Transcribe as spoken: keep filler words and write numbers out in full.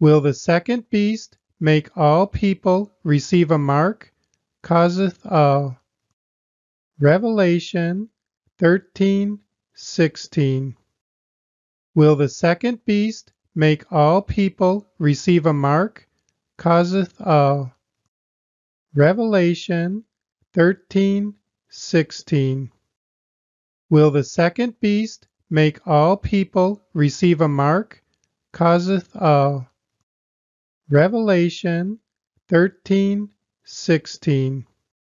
Will the second beast make all people receive a mark? Causeth all. Revelation thirteen sixteen. Will the second beast make all people receive a mark? Causeth all. Revelation thirteen sixteen. Will the second beast make all people receive a mark? Causeth all. Revelation thirteen sixteen.